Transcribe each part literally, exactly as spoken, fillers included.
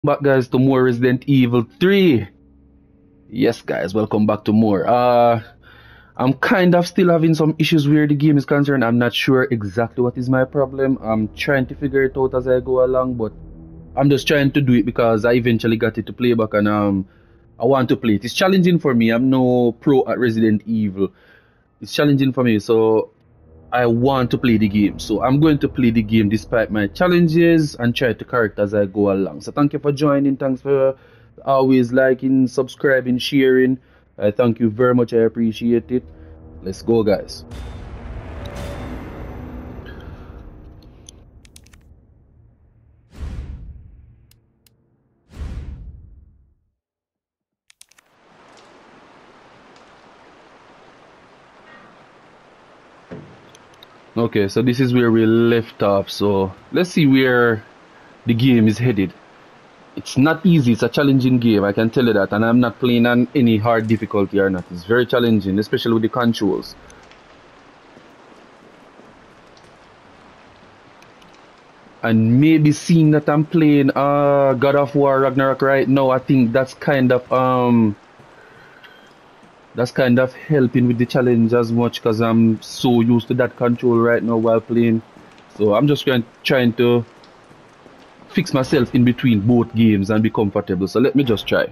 Back guys to more Resident Evil three. Yes guys, welcome back to more. Uh I'm kind of still having some issues where the game is concerned. I'm not sure exactly what is my problem. I'm trying to figure it out as I go along, but I'm just trying to do it because I eventually got it to play back and um I want to play it. It's challenging for me. I'm no pro at Resident Evil. It's challenging for me, so I want to play the game. So I'm going to play the game despite my challenges and try to correct as I go along. So thank you for joining. Thanks for always liking, subscribing, sharing. I thank you very much. I appreciate it. Let's go, guys. Okay, so this is where we left off. So let's see where the game is headed. It's not easy. It's a challenging game. I can tell you that. And I'm not playing on any hard difficulty or not. It's very challenging, especially with the controls. And maybe seeing that I'm playing uh God of War Ragnarok right now, I think that's kind of um that's kind of helping with the challenge as much because I'm so used to that control right now while playing. So I'm just trying trying to fix myself in between both games and be comfortable. So let me just try.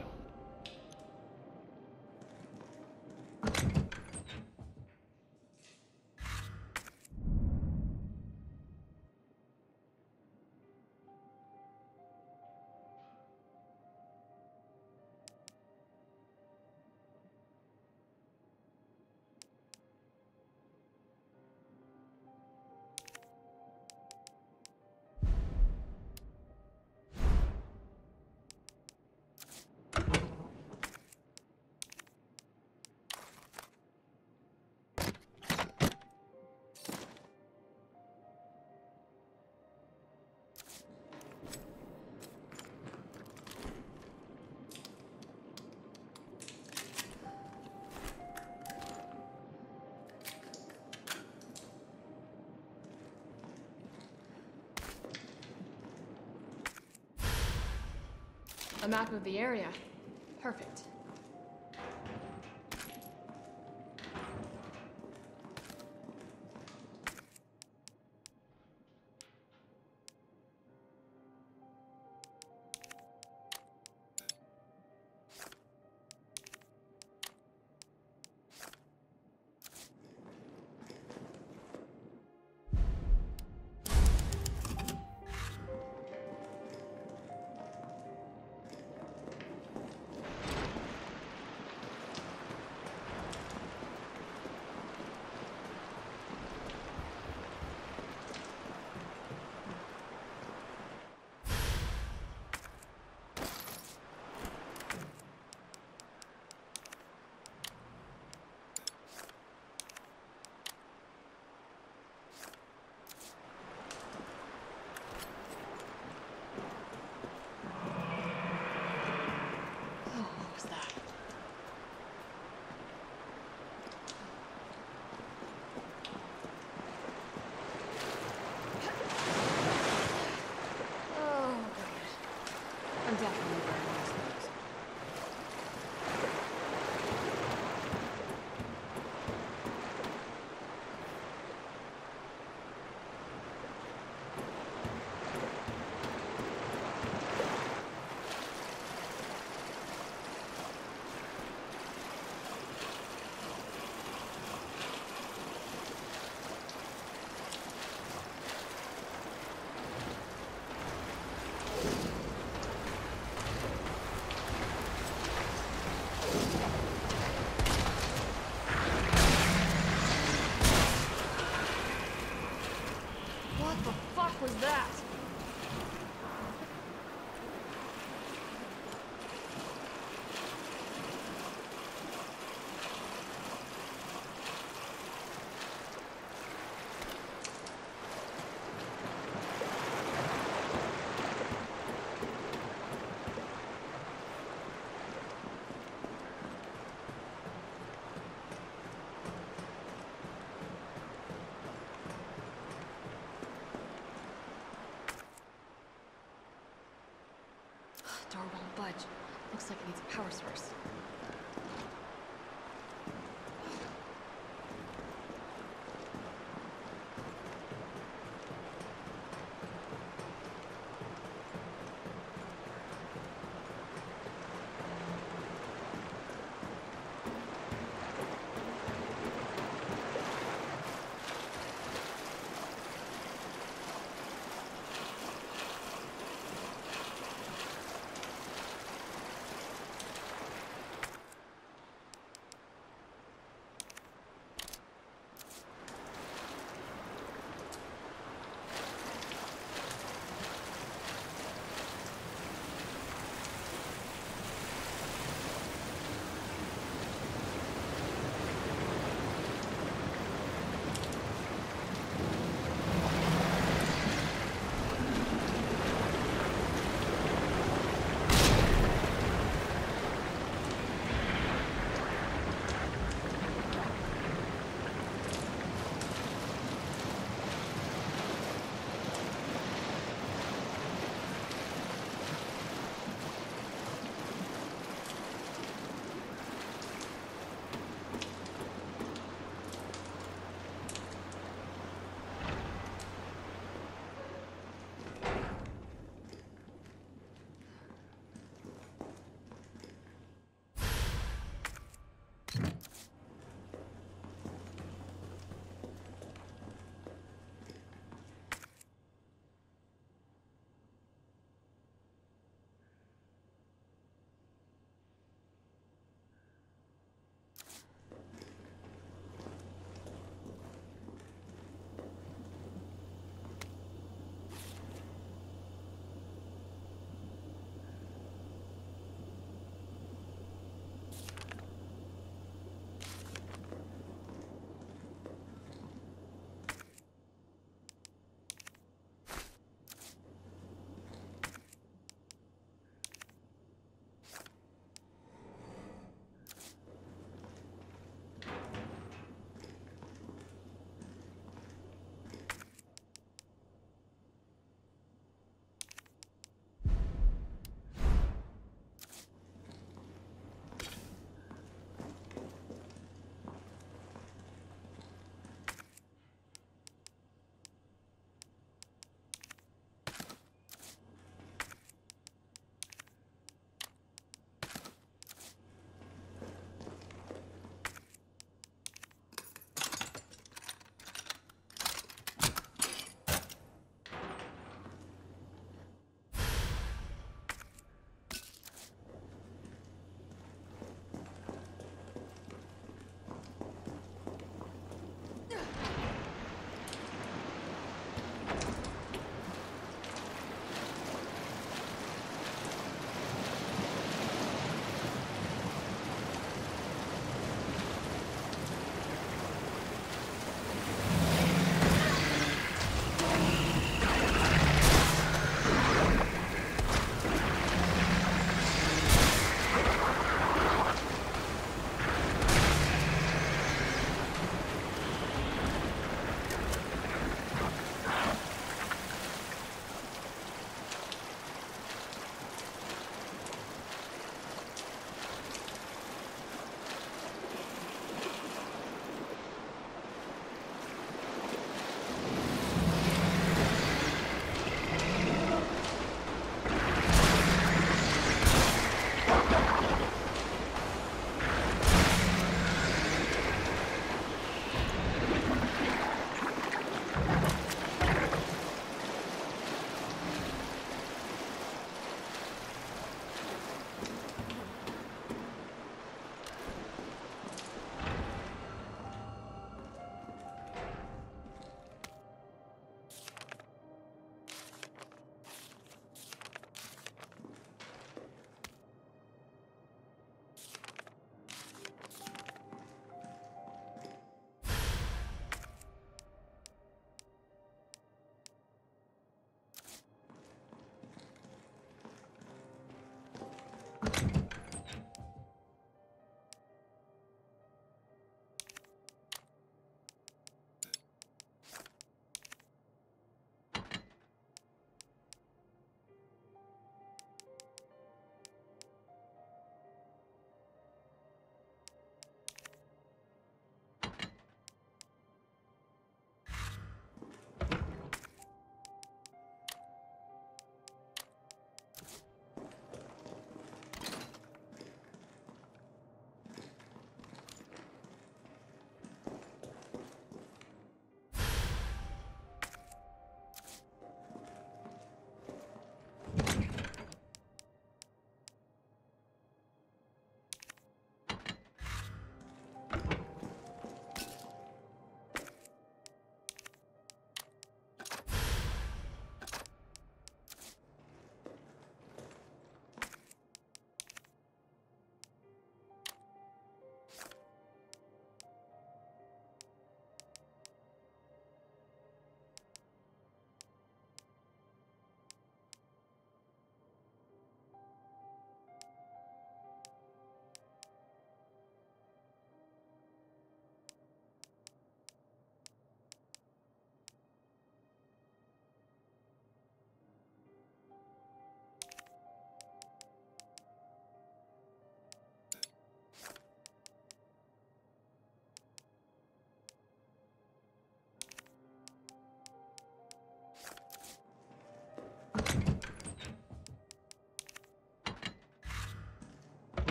A map of the area. Perfect. Door won't budge. Looks like it needs a power source.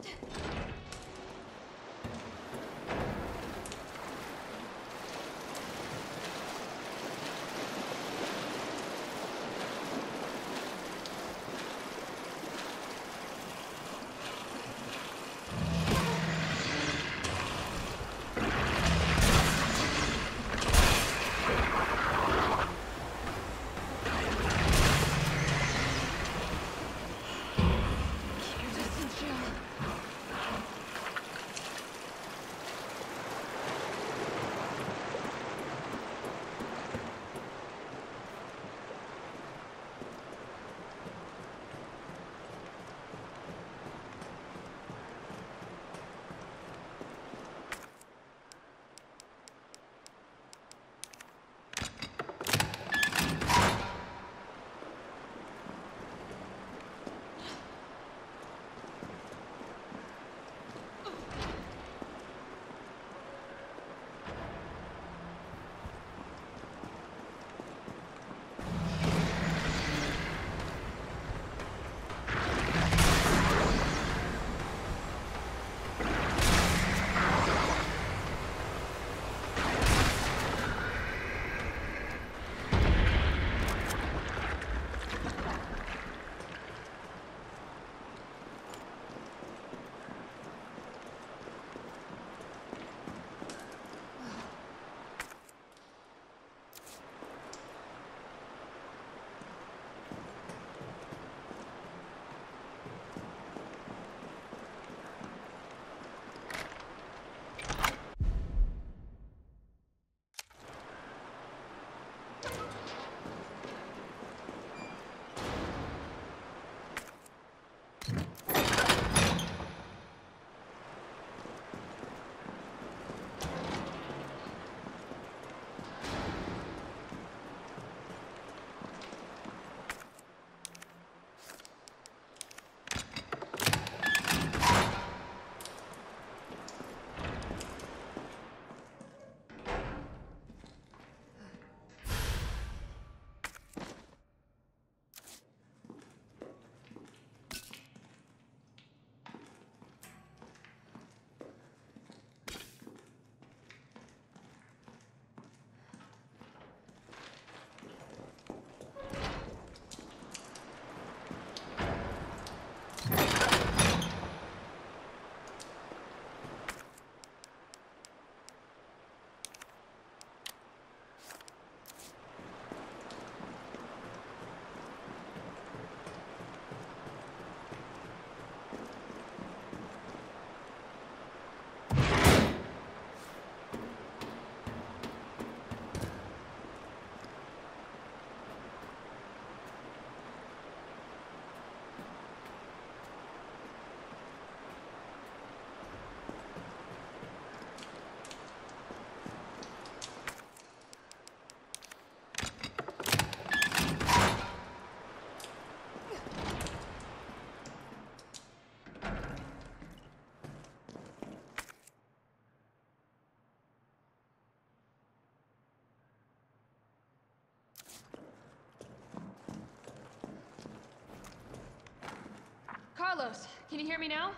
Carlos, can you hear me now?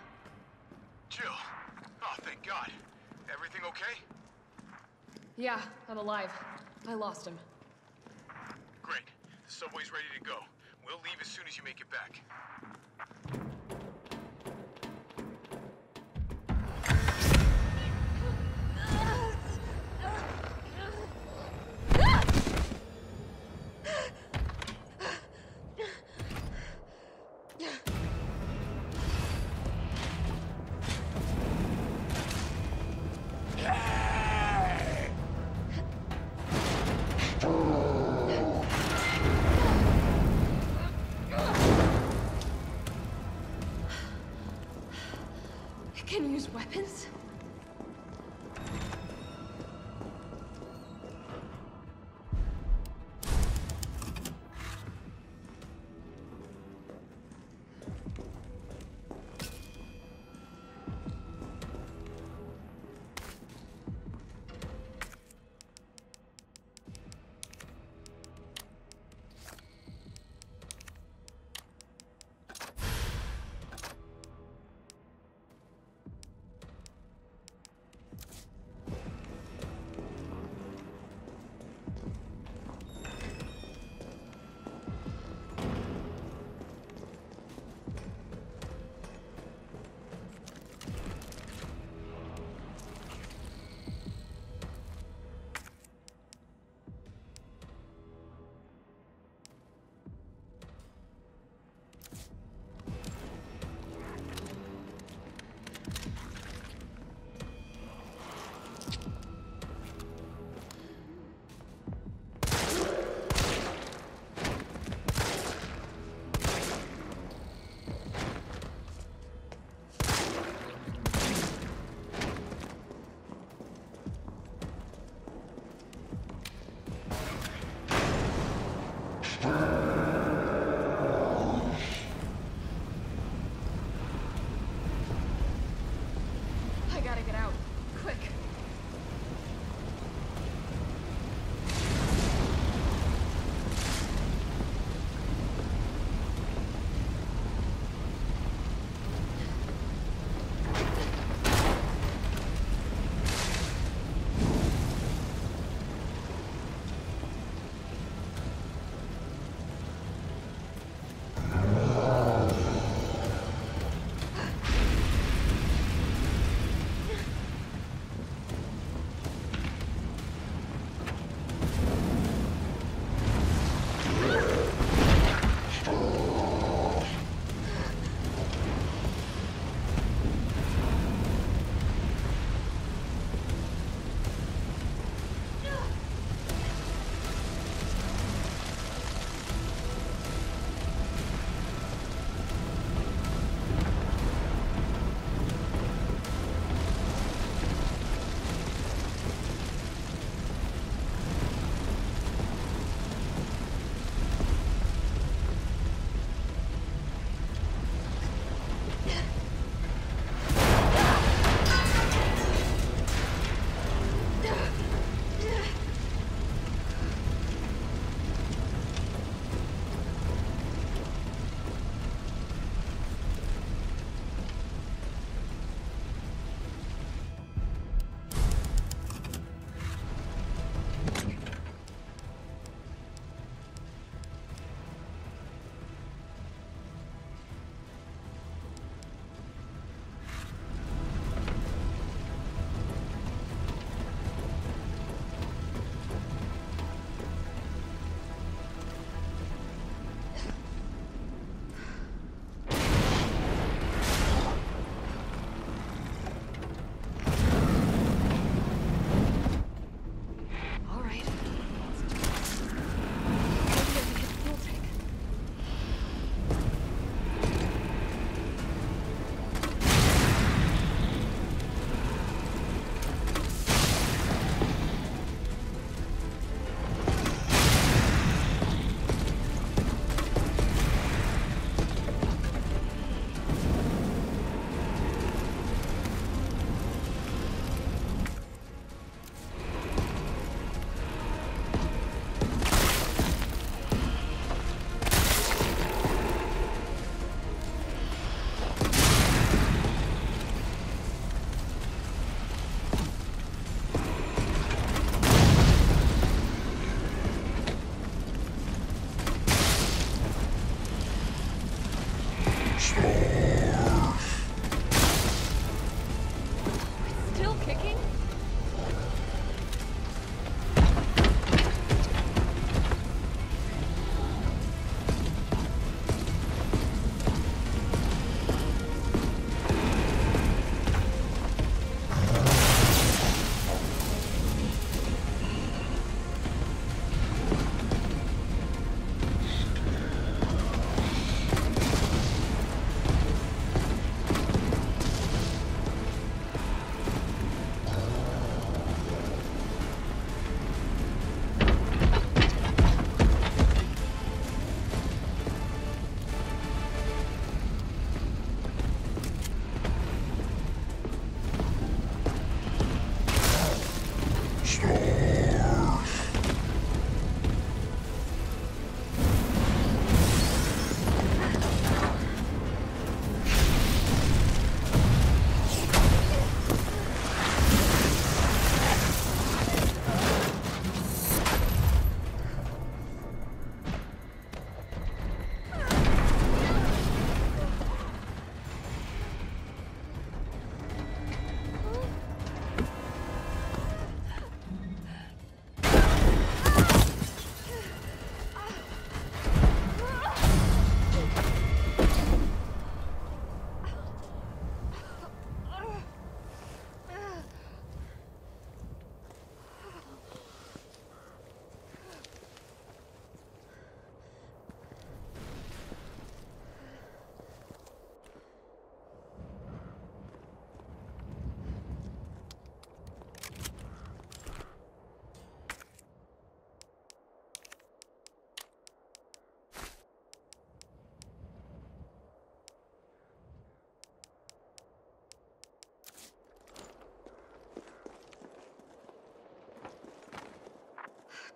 Jill! Oh, thank God. Everything okay? Yeah, I'm alive. I lost him. Great. The subway's ready to go. We'll leave as soon as you make it back. Can you use weapons? gotta get out. Quick.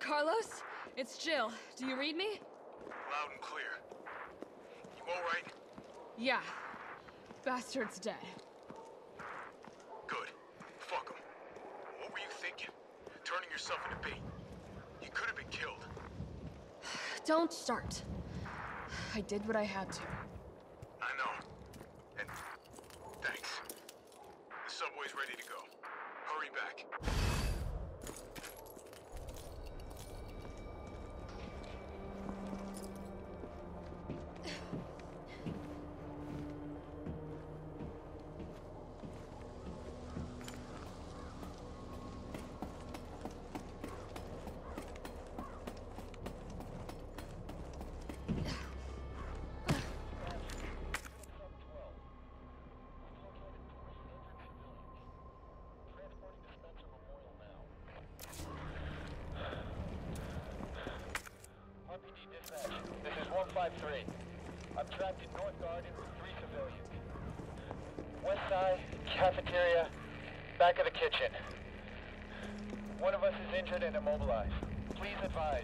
Carlos, it's Jill. Do you read me? Loud and clear. You alright? Yeah. Bastard's dead. Good. Fuck him. What were you thinking? Turning yourself into bait. You could have been killed. Don't start. I did what I had to. I know. And thanks. The subway's ready to go. Hurry back. This is one five three. I'm trapped in North Garden with three civilians. West side, cafeteria, back of the kitchen. One of us is injured and immobilized. Please advise.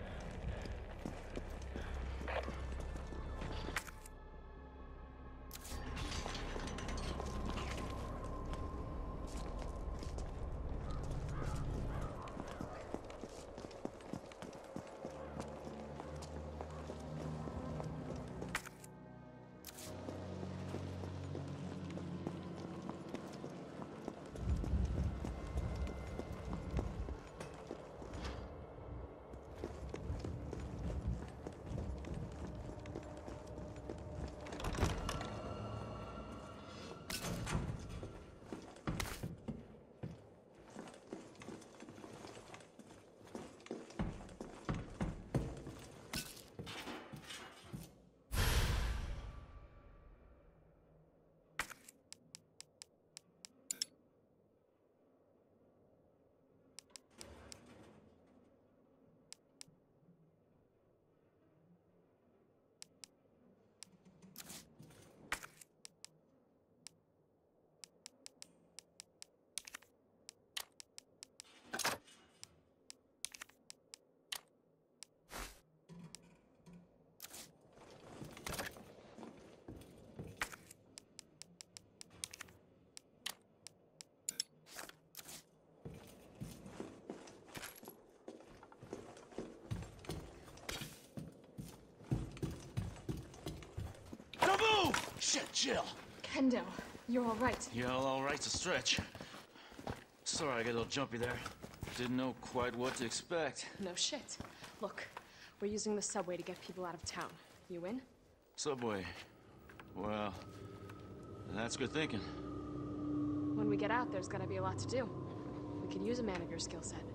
Shit, Jill! Kendo, you're all right. Yeah, all right's a stretch. Sorry I got a little jumpy there. Didn't know quite what to expect. No shit. Look, we're using the subway to get people out of town. You in? Subway. Well, that's good thinking. When we get out, there's gonna be a lot to do. We could use a man of your skill set.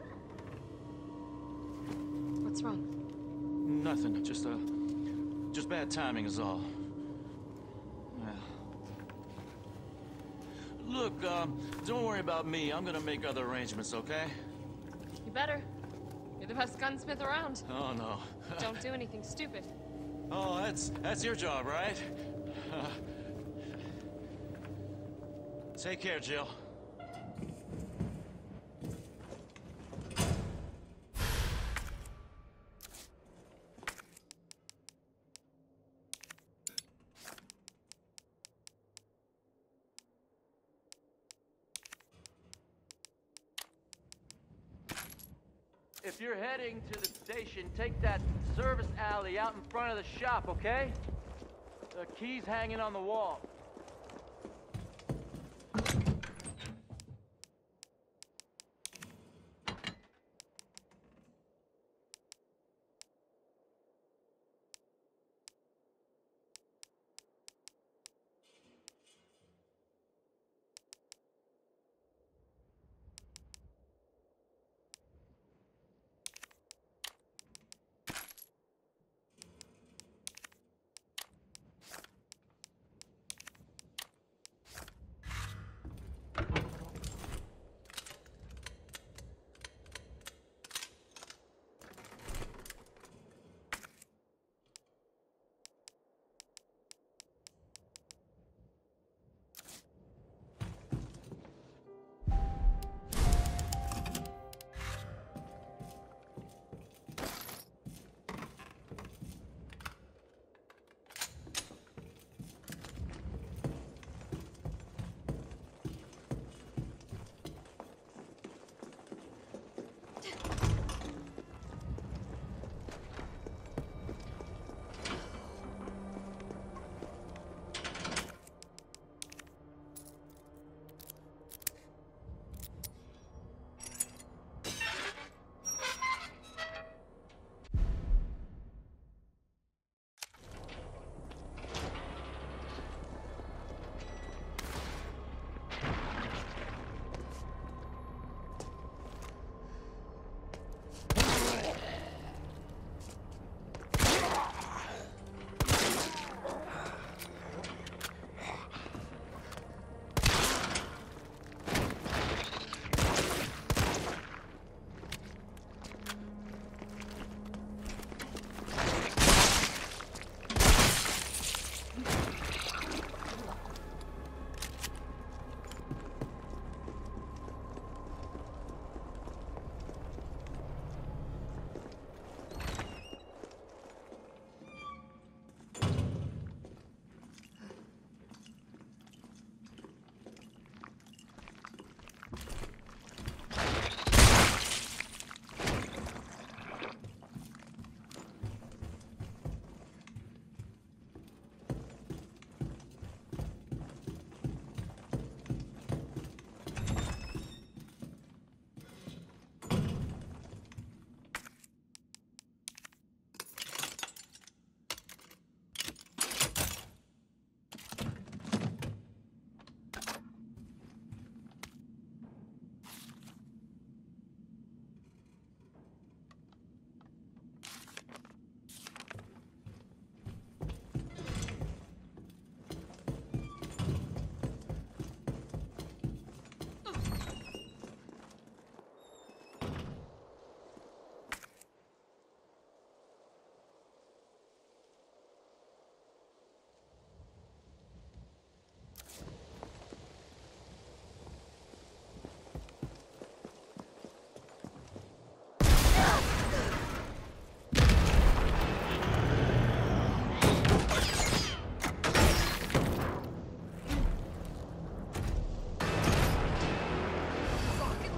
What's wrong? Nothing. Just, uh... just bad timing is all. Well... Look, um, don't worry about me. I'm gonna make other arrangements, okay? You better. You're the best gunsmith around. Oh, no. Don't do anything stupid. Oh, that's... that's your job, right? Uh, take care, Jill. If you're heading to the station, take that service alley out in front of the shop, okay? The key's hanging on the wall.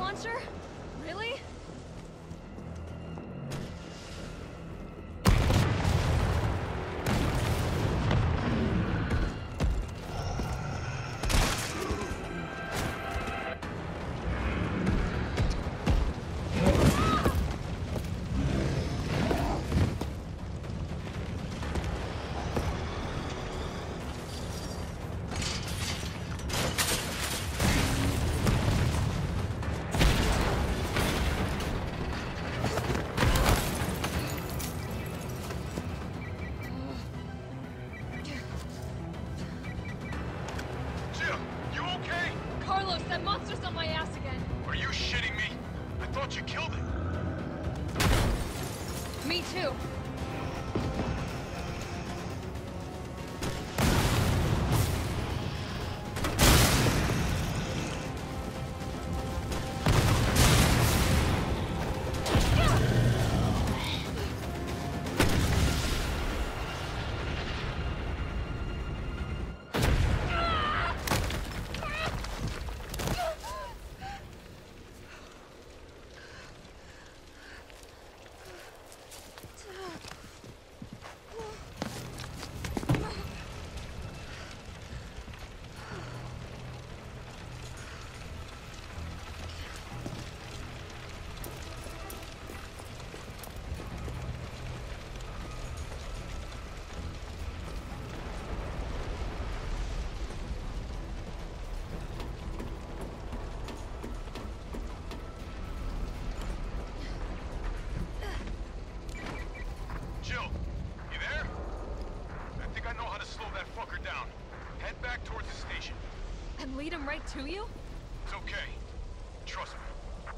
launcher? Really? Jill, you okay? Carlos, that monster's on my ass again. Are you shitting me? I thought you killed it. Me too. Jill, you there? I think I know how to slow that fucker down. Head back towards the station. And lead him right to you? It's okay. Trust me.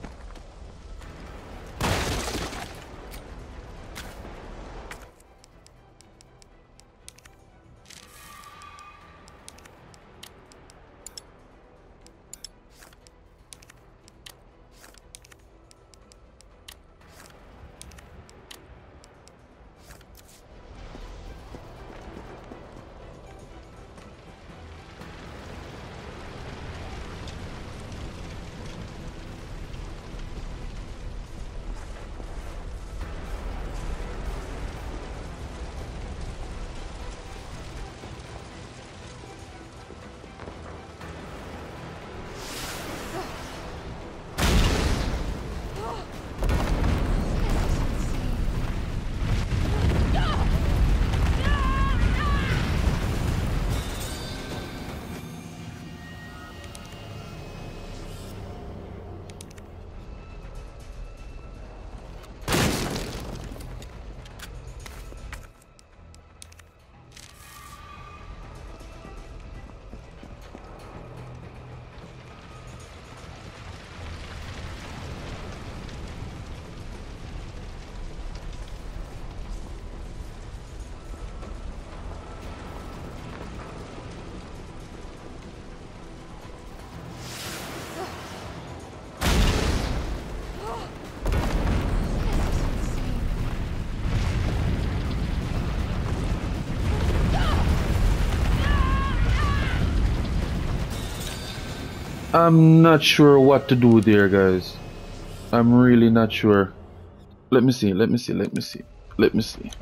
I'm not sure what to do there, guys. I'm really not sure. Let me see, let me see, let me see, let me see.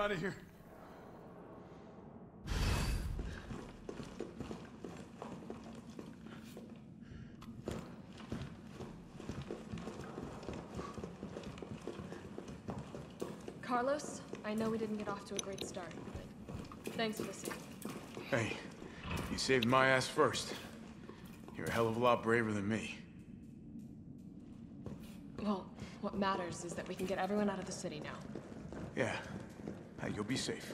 out of here. Carlos, I know we didn't get off to a great start, but thanks for the save. Hey, you saved my ass first. You're a hell of a lot braver than me. Well, what matters is that we can get everyone out of the city now. Yeah. Hey, you'll be safe.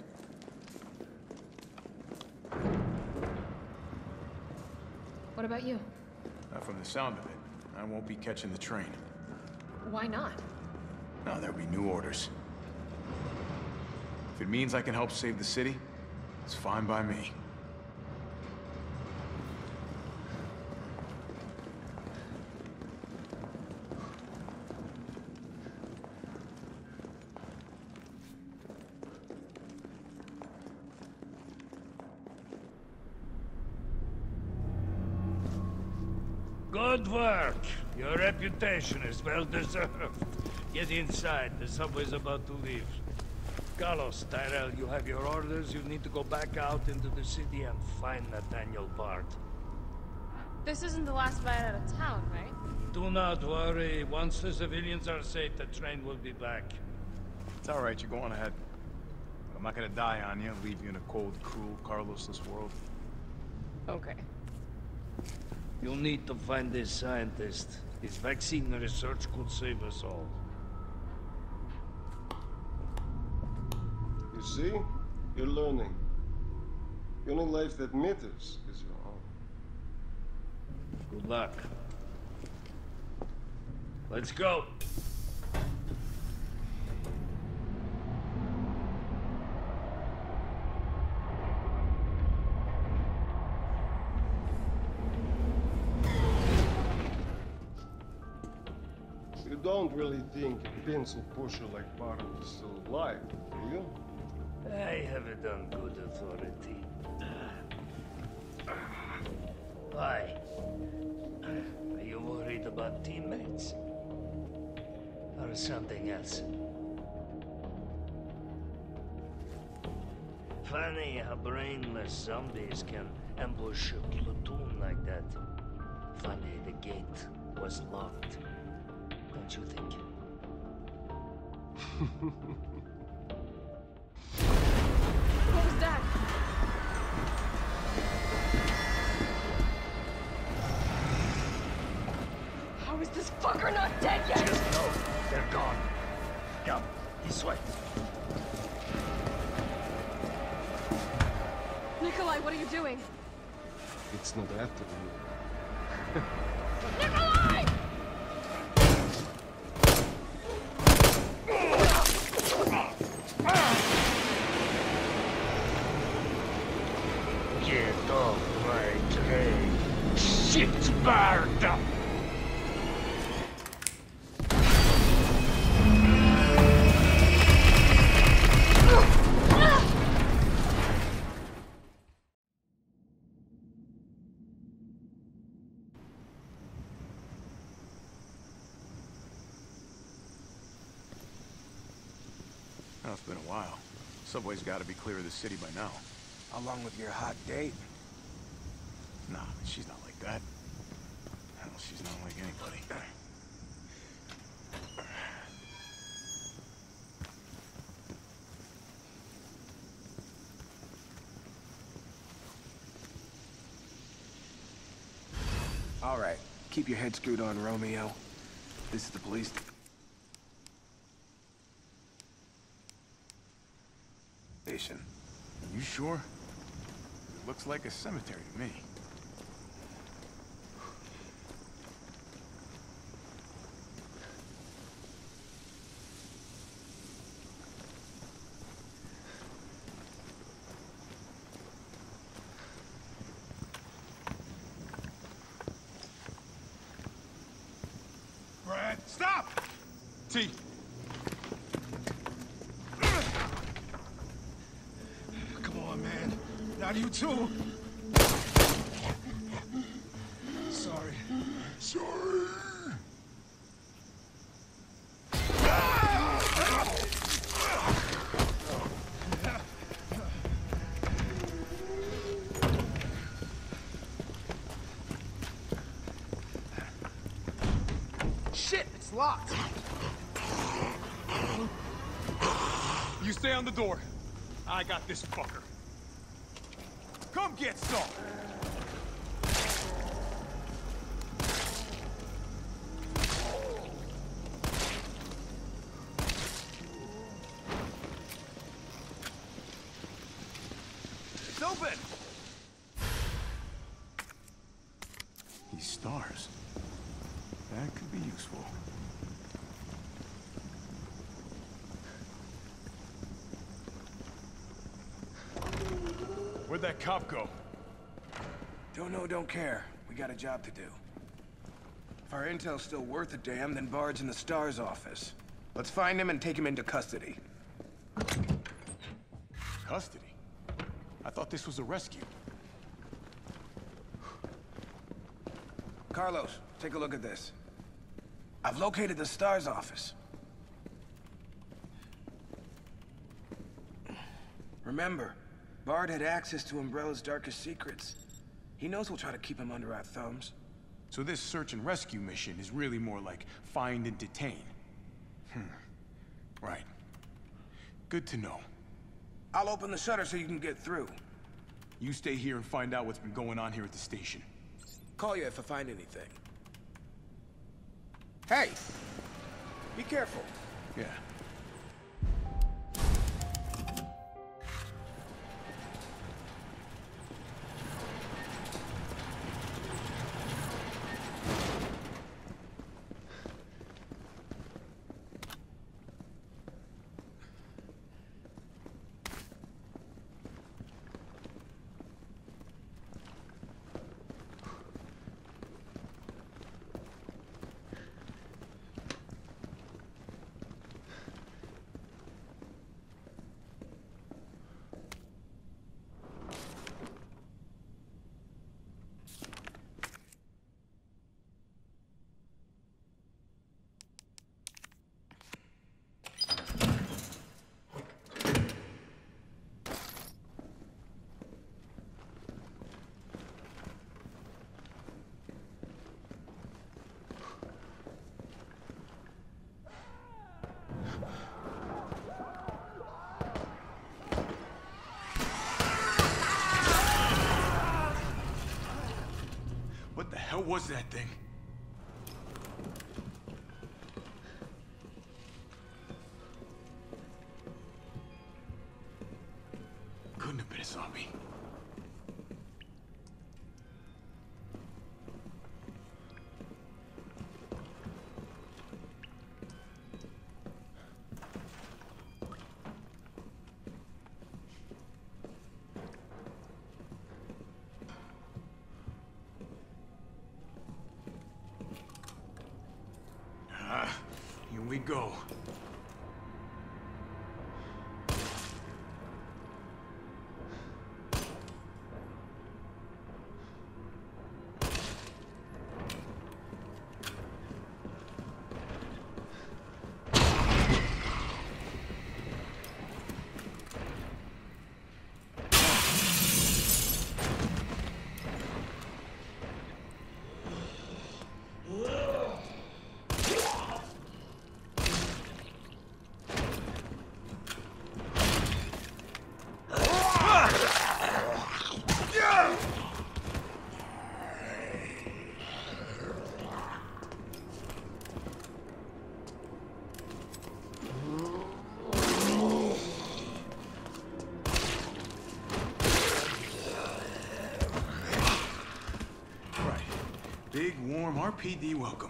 What about you? Uh, from the sound of it, I won't be catching the train. Why not? No, there'll be new orders. If it means I can help save the city, it's fine by me. Good work. Your reputation is well deserved. Get inside. The subway's about to leave. Carlos, Tyrell, you have your orders. You need to go back out into the city and find Nathaniel Bard. This isn't the last ride out of town, right? Do not worry. Once the civilians are safe, the train will be back. It's all right, you're going ahead. I'm not gonna die on you, leave you in a cold, cruel, Carlosless world. Okay. You'll need to find this scientist. His vaccine research could save us all. You see? You're learning. The only life that matters is your own. Good luck. Let's go. You don't really think a pencil pusher like Bard is still alive, do you? I have it on good authority. Why? Are you worried about teammates? Or something else? Funny how brainless zombies can ambush a platoon like that. Funny the gate was locked. Don't you think? What was that? How is this fucker not dead yet? Just know they're gone. Come, this way. Nikolai, what are you doing? It's not after you. Nikolai! Get off my train. Shit, Bard! Oh, it's been a while. Subway's got to be clear of the city by now. Along with your hot date? Nah, she's not like that. Hell, she's not like anybody. All right. Keep your head screwed on, Romeo. This is the police. Station. You sure? It looks like a cemetery to me. Brad, stop! T. Come on, man. Not you too. Sorry. Sorry. locked. You stay on the door. I got this fucker. Come get some. It's open. These stars. That could be useful. Where'd that cop go? Don't know, don't care. We got a job to do. If our intel's still worth a damn, then Bard's in the STARS office. Let's find him and take him into custody. Custody? I thought this was a rescue. Carlos, take a look at this. I've located the STARS office. Remember, Bard had access to Umbrella's darkest secrets. He knows we'll try to keep him under our thumbs. So this search and rescue mission is really more like find and detain. Hmm. Right. Good to know. I'll open the shutter so you can get through. You stay here and find out what's been going on here at the station. Call you if I find anything. Hey! Be careful. Yeah. What the hell was that thing? Couldn't have been a zombie. Here we go. Big, warm R P D welcome.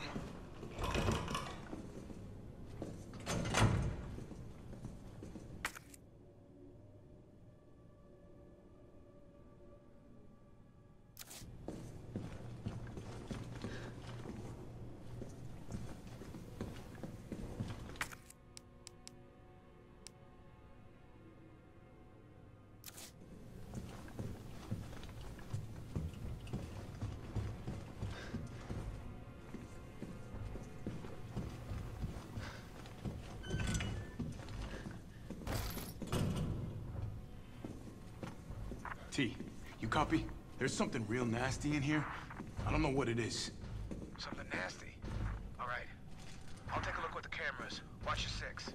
T, you copy? There's something real nasty in here. I don't know what it is. Something nasty. All right. I'll cameras. Watch your six.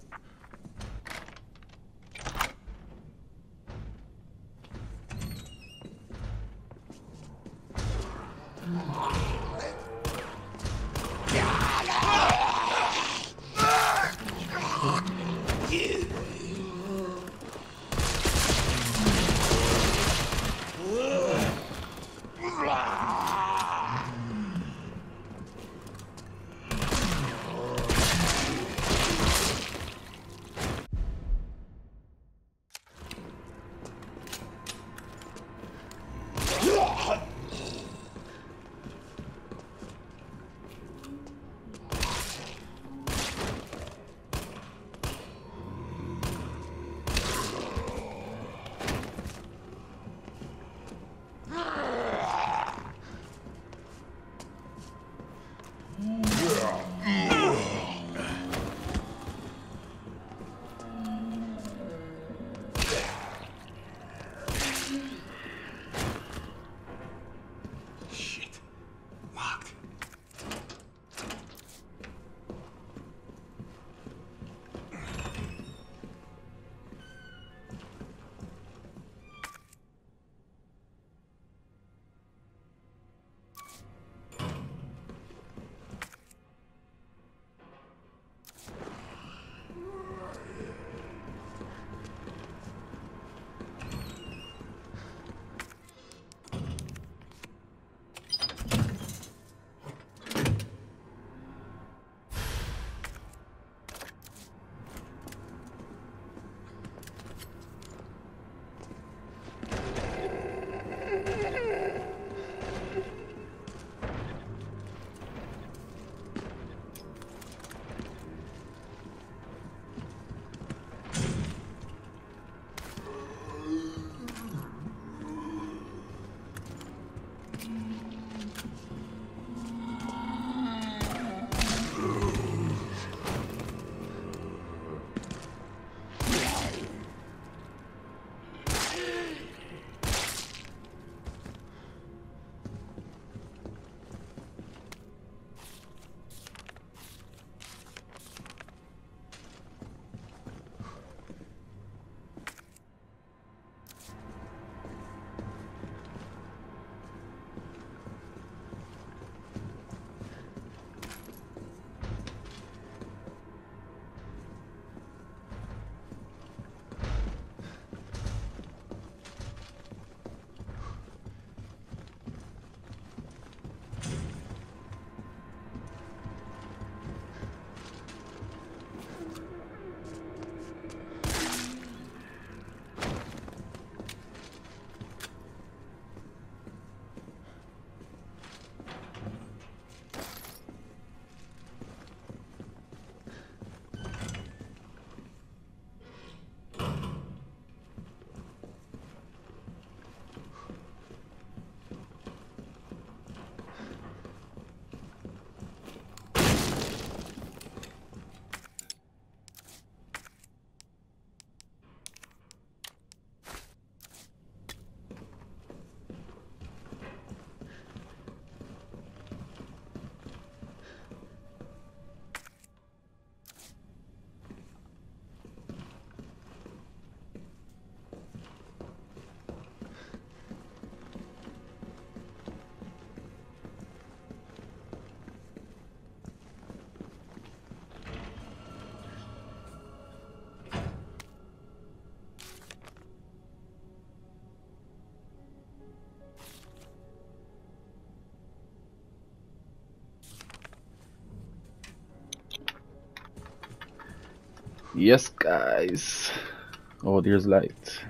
Yes, guys. Oh, there's light.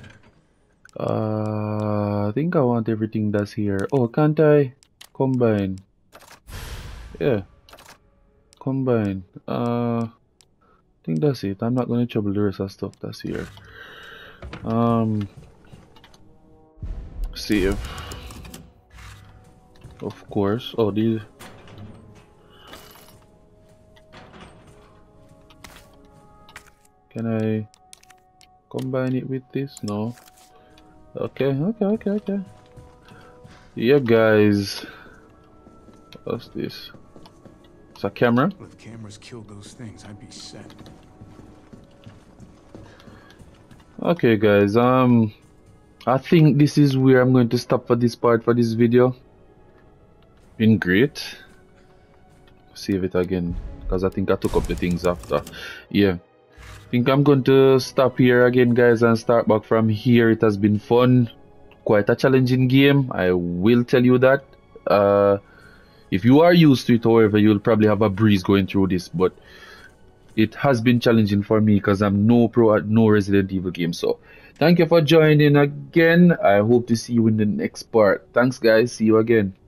Uh, I think I want everything that's here. Oh, can't I combine? Yeah, combine. Uh, I think that's it. I'm not gonna trouble the rest of stuff that's here. Um, save. Of course. Oh, these. Can I combine it with this? No. Okay, okay, okay, okay. Yeah, guys. What's this? It's a camera. If cameras killed those things, I'd be set. Okay, guys. Um, I think this is where I'm going to stop for this part for this video. Been great. Save it again because I think I took up the things after. Yeah. I think I'm going to stop here again, guys, and start back from here. It has been fun. Quite a challenging game, I will tell you that. Uh, if you are used to it, however, you'll probably have a breeze going through this, but it has been challenging for me because I'm no pro at no Resident Evil game. So thank you for joining again. I hope to see you in the next part. Thanks, guys. See you again.